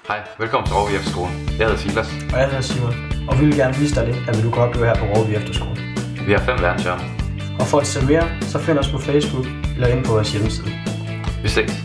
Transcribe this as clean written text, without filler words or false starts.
Hej, velkommen til Råby Efterskole. Jeg hedder Silas. Og jeg hedder Simon. Og vi vil gerne vise dig lidt, hvad du kan opleve her på Råby Efterskole. Vi har 5 verdenshjørner. Og for at se mere, så find os på Facebook eller ind på vores hjemmeside. Vi ses.